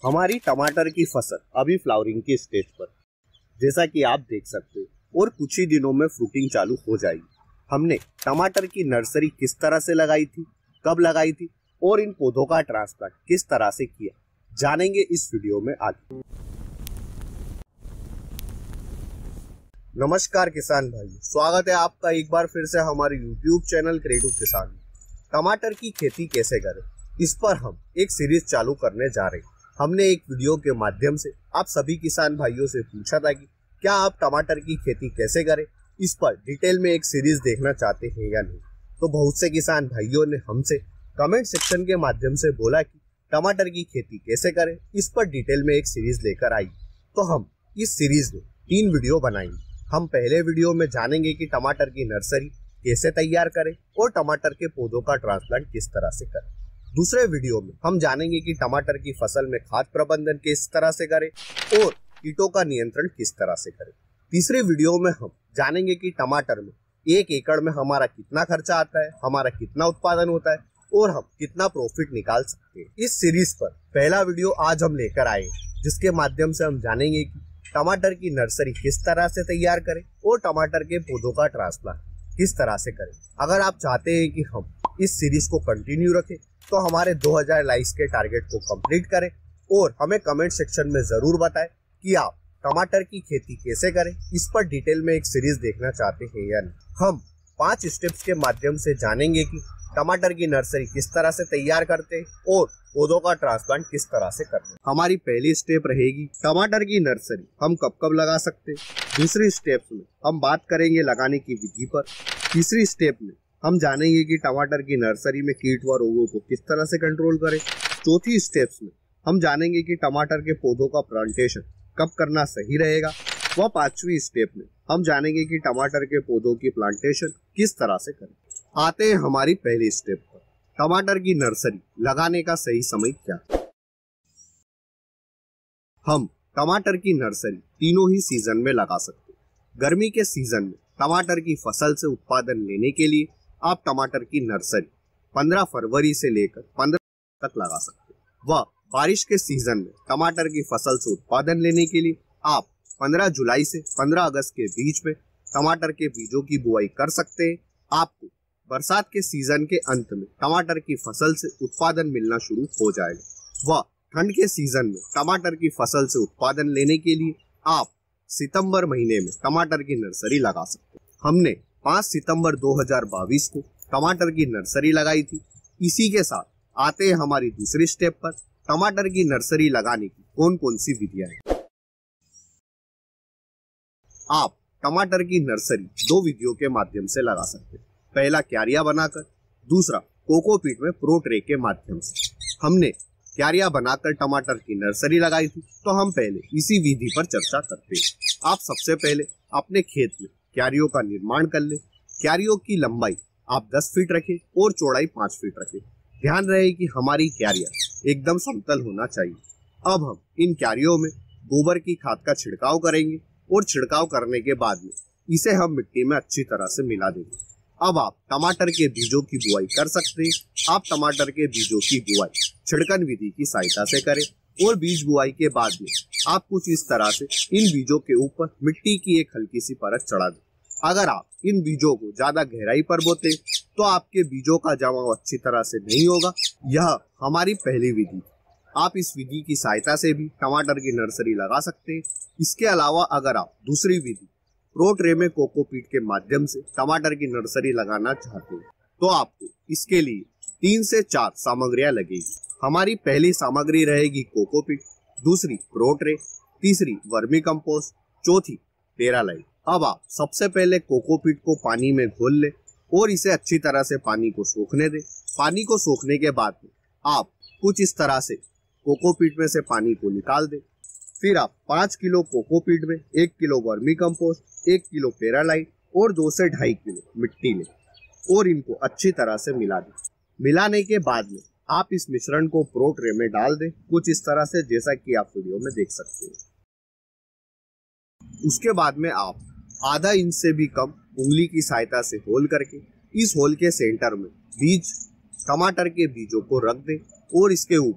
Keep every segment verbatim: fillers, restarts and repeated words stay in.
हमारी टमाटर की फसल अभी फ्लावरिंग की स्टेज पर, जैसा कि आप देख सकते हो, और कुछ ही दिनों में फ्रूटिंग चालू हो जाएगी। हमने टमाटर की नर्सरी किस तरह से लगाई थी, कब लगाई थी और इन पौधों का ट्रांसप्लांट किस तरह से किया, जानेंगे इस वीडियो में आगे। नमस्कार किसान भाई, स्वागत है आपका एक बार फिर से हमारे यूट्यूब चैनल क्रिएटिव किसान में। टमाटर की खेती कैसे करें, इस पर हम एक सीरीज चालू करने जा रहे हैं। हमने एक वीडियो के माध्यम से आप सभी किसान भाइयों से पूछा था कि क्या आप टमाटर की खेती कैसे करें, इस पर डिटेल में एक सीरीज देखना चाहते हैं या नहीं। तो बहुत से किसान भाइयों ने हमसे कमेंट सेक्शन के माध्यम से बोला कि टमाटर की खेती कैसे करें, इस पर डिटेल में एक सीरीज लेकर आई। तो हम इस सीरीज में तीन वीडियो बनाएंगे। हम पहले वीडियो में जानेंगे कि टमाटर की नर्सरी कैसे तैयार करें और टमाटर के पौधों का ट्रांसप्लांट किस तरह से करें। दूसरे वीडियो में हम जानेंगे कि टमाटर की फसल में खाद प्रबंधन किस तरह से करें और कीटों का नियंत्रण किस तरह से करें। तीसरे वीडियो में हम जानेंगे कि टमाटर में एक एकड़ में हमारा कितना खर्चा आता है, हमारा कितना उत्पादन होता है और हम कितना प्रॉफिट निकाल सकते हैं। इस सीरीज पर पहला वीडियो आज हम लेकर आए, जिसके माध्यम से हम जानेंगे कि टमाटर की नर्सरी किस तरह से तैयार करें और टमाटर के पौधों का ट्रांसप्लांट किस तरह से करें। अगर आप चाहते हैं कि हम इस सीरीज को कंटिन्यू रखें तो हमारे दो हज़ार लाइक्स के टारगेट को कंप्लीट करें और हमें कमेंट सेक्शन में जरूर बताएं कि आप टमाटर की खेती कैसे करें, इस पर डिटेल में एक सीरीज देखना चाहते हैं या नहीं। हम पांच स्टेप्स के माध्यम से जानेंगे कि टमाटर की नर्सरी किस तरह से तैयार करते हैं और पौधों का ट्रांसप्लांट किस तरह से करते हैं। हमारी पहली स्टेप रहेगी टमाटर की नर्सरी हम कब कब लगा सकते हैं। दूसरी स्टेप में हम बात करेंगे लगाने की विधि पर। तीसरी स्टेप में हम जानेंगे कि टमाटर की नर्सरी में कीट व रोगों को किस तरह से कंट्रोल करें। चौथी स्टेप्स में हम जानेंगे कि टमाटर के पौधों का प्लांटेशन कब करना सही रहेगा। व पांचवी स्टेप में हम जानेंगे कि टमाटर के पौधों की प्लांटेशन किस तरह से करें। आते हैं हमारी पहली स्टेप पर, टमाटर की नर्सरी लगाने का सही समय क्या है। हम टमाटर की नर्सरी तीनों ही सीजन में लगा सकते हैं। गर्मी के सीजन में टमाटर की फसल से उत्पादन लेने के लिए आप टमाटर की नर्सरी पंद्रह फरवरी से लेकर पंद्रह तक लगा सकते हैं। व बारिश के सीजन में टमाटर की फसल से उत्पादन लेने के लिए आप पंद्रह जुलाई से पंद्रह अगस्त के बीच में टमाटर के बीजों की बुआई कर सकते हैं। आपको बरसात के सीजन के अंत में टमाटर की फसल से उत्पादन मिलना शुरू हो जाएगा। व ठंड के सीजन में टमाटर की फसल से उत्पादन लेने के लिए आप सितंबर महीने में टमाटर की नर्सरी लगा सकते हैं। हमने पाँच सितंबर दो हज़ार बाईस को टमाटर की नर्सरी लगाई थी। इसी के साथ आते हैं हमारी दूसरी स्टेप पर, टमाटर की नर्सरी लगाने की कौन कौन सी विधियां हैं। आप टमाटर की नर्सरी दो विधियों के माध्यम से लगा सकते हैं। पहला क्यारिया बनाकर, दूसरा कोकोपीट में प्रो ट्रे के माध्यम से। हमने क्यारिया बनाकर टमाटर की नर्सरी लगाई थी, तो हम पहले इसी विधि पर चर्चा करते हैं। आप सबसे पहले अपने खेत में क्यारियों का निर्माण कर ले। क्यारियों की लंबाई आप दस फीट रखें और चौड़ाई पाँच फीट रखें। ध्यान रहे कि हमारी क्यारियां एकदम समतल होना चाहिए। अब हम इन क्यारियों में गोबर की खाद का छिड़काव करेंगे और छिड़काव करने के बाद में इसे हम मिट्टी में अच्छी तरह से मिला देंगे। अब आप टमाटर के बीजों की बुआई कर सकते हैं। आप टमाटर के बीजों की बुआई छिड़कन विधि की सहायता से करें और बीज बुआई के बाद में आप कुछ इस तरह से इन बीजों के ऊपर मिट्टी की एक हल्की सी परत चढ़ा दें। अगर आप इन बीजों को ज्यादा गहराई पर बोते तो आपके बीजों का जमाव अच्छी तरह से नहीं होगा। यह हमारी पहली विधि। आप इस विधि की सहायता से भी टमाटर की नर्सरी लगा सकते हैं। इसके अलावा अगर आप दूसरी विधि प्रो ट्रे में कोकोपीट के माध्यम से टमाटर की नर्सरी लगाना चाहते हैं तो आपको इसके लिए तीन से चार सामग्रियां लगेगी। हमारी पहली सामग्री रहेगी कोकोपीट, दूसरी प्रो ट्रे, तीसरी वर्मी कंपोस्ट, चौथी टेरालाइट। अब आप सबसे पहले कोकोपीट को पानी में घोल ले और इसे अच्छी तरह से पानी को सोखने दें। पानी को सोखने के बाद में आप कुछ इस तरह से कोकोपीट में से पानी को निकाल दें। फिर आप पाँच किलो कोकोपीट में एक किलो वर्मी कंपोस्ट, एक किलो पेरालाइट और दो से ढाई किलो मिट्टी लें और इनको अच्छी तरह से मिला दें। मिलाने के बाद में आप इस मिश्रण को प्रो ट्रे में डाल दें, कुछ इस तरह से, जैसा कि आप वीडियो में देख सकते हैं। उसके बाद में आप आधा इंच से भी कम उंगली की सहायता से होल करके इस होल के सेंटर में बीज टमाटर के बीजों को रख दें और इसके ऊपर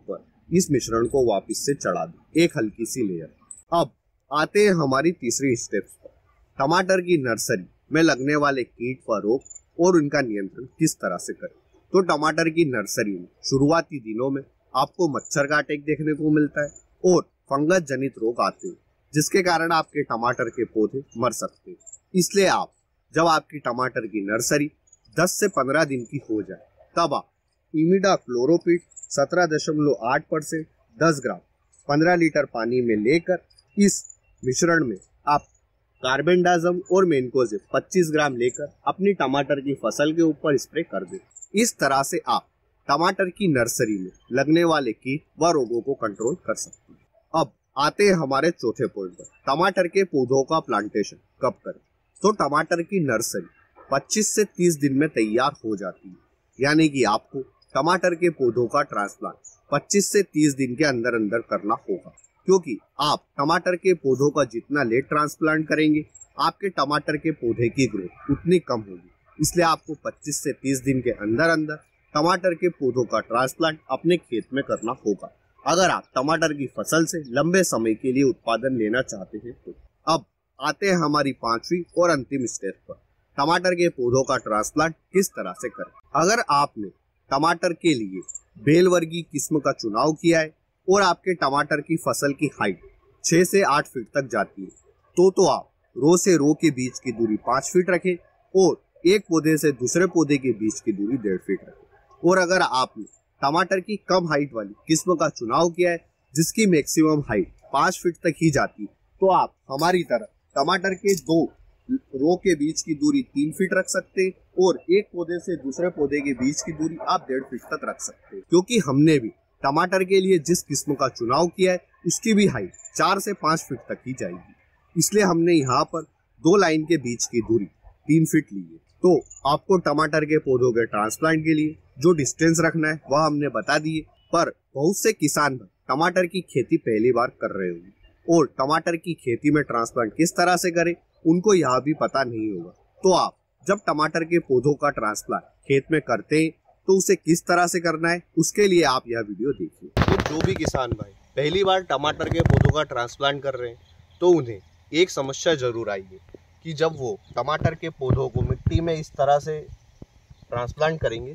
इस मिश्रण को वापस से चढ़ा दें, एक हल्की सी लेयर। अब आते हैं हमारी तीसरी स्टेप्स पर। टमाटर की नर्सरी में लगने वाले कीट व रोग और उनका नियंत्रण किस तरह से करें। तो टमाटर की नर्सरी में शुरुआती दिनों में आपको मच्छर का अटैक देखने को मिलता है और फंगस जनित रोग आते हैं, जिसके कारण आपके टमाटर के पौधे मर सकते हैं। इसलिए आप जब आपकी टमाटर की नर्सरी दस से पंद्रह दिन की हो जाए, तब आप इमिडाक्लोप्रिड सत्रह दशमलव आठ परसेंट दस ग्राम पंद्रह लीटर पानी में लेकर इस मिश्रण में आप कार्बेंडाजिम और मैनकोजेब पच्चीस ग्राम लेकर अपनी टमाटर की फसल के ऊपर स्प्रे कर दें। इस तरह से आप टमाटर की नर्सरी में लगने वाले कीट व रोगों को कंट्रोल कर सकते हैं। अब आते हैं हमारे चौथे पॉइंट पर, टमाटर के पौधों का प्लांटेशन कब करें। तो टमाटर की नर्सरी पच्चीस से तीस दिन में तैयार हो जाती है, यानी कि आपको टमाटर के पौधों का ट्रांसप्लांट पच्चीस से तीस दिन के अंदर अंदर करना होगा, क्योंकि आप टमाटर के पौधों का जितना लेट ट्रांसप्लांट करेंगे, आपके टमाटर के पौधे की ग्रोथ उतनी कम होगी। इसलिए आपको पच्चीस से तीस दिन के अंदर अंदर टमाटर के पौधों का ट्रांसप्लांट अपने खेत में करना होगा, अगर आप टमाटर की फसल से लंबे समय के लिए उत्पादन लेना चाहते हैं तो। अब आते हैं हमारी पांचवी और अंतिम स्टेप पर, टमाटर के पौधों का ट्रांसप्लांट किस तरह से करें। अगर आपने टमाटर के लिए बेल वर्गीय किस्म का चुनाव किया है और आपके टमाटर की फसल की हाइट छह से आठ फीट तक जाती है, तो तो आप रो से रो के बीच की दूरी पाँच फीट रखें और एक पौधे से दूसरे पौधे के बीच की दूरी डेढ़ फीट रखें। और अगर आपने टमाटर की कम हाइट वाली किस्म का चुनाव किया है, जिसकी मैक्सिमम हाइट पाँच फीट तक ही जाती है, तो आप हमारी तरह टमाटर के दो रो के बीच की दूरी तीन फीट रख सकते हैं और एक पौधे से दूसरे पौधे के बीच की दूरी आप डेढ़ फीट तक रख सकते हैं, क्योंकि हमने भी टमाटर के लिए जिस किस्म का चुनाव किया है उसकी भी हाइट चार से पाँच फीट तक ही जाएगी। इसलिए हमने यहाँ पर दो लाइन के बीच की दूरी तीन फीट ली है। तो आपको टमाटर के पौधों के ट्रांसप्लांट के लिए जो डिस्टेंस रखना है वह हमने बता दिए, पर बहुत से किसान टमाटर की खेती पहली बार कर रहे होंगे और टमाटर की खेती में ट्रांसप्लांट किस तरह से करें उनको यह भी पता नहीं होगा। तो आप जब टमाटर के पौधों का ट्रांसप्लांट खेत में करते हैं तो उसे किस तरह से करना है, उसके लिए आप यह वीडियो देखिए। तो जो भी किसान भाई पहली बार टमाटर के पौधों का ट्रांसप्लांट कर रहे हैं, तो उन्हें एक समस्या जरूर आई है कि जब वो टमाटर के पौधों को मिट्टी में इस तरह से ट्रांसप्लांट करेंगे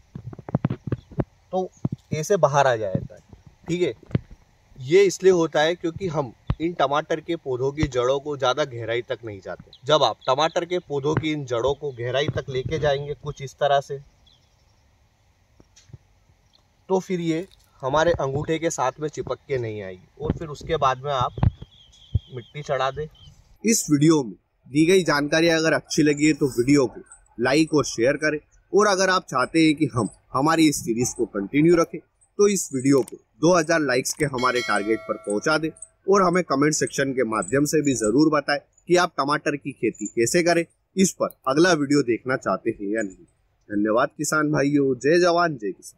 तो ऐसे बाहर आ जाता है। ठीक है, ये इसलिए होता है क्योंकि हम इन टमाटर के पौधों की जड़ों को ज़्यादा गहराई तक नहीं जाते। जब आप टमाटर के पौधों की इन जड़ों को गहराई तक लेके जाएंगे कुछ इस तरह से, तो फिर ये हमारे अंगूठे के साथ में चिपक के नहीं आएगी और फिर उसके बाद में आप मिट्टी चढ़ा दें। इस वीडियो में दी गई जानकारी अगर अच्छी लगी है तो वीडियो को लाइक और शेयर करें, और अगर आप चाहते हैं कि हम हमारी इस सीरीज को कंटिन्यू रखें तो इस वीडियो को दो हज़ार लाइक्स के हमारे टारगेट पर पहुंचा दें और हमें कमेंट सेक्शन के माध्यम से भी जरूर बताएं कि आप टमाटर की खेती कैसे करें, इस पर अगला वीडियो देखना चाहते हैं या नहीं। धन्यवाद किसान भाइयों, जय जवान जय किसान।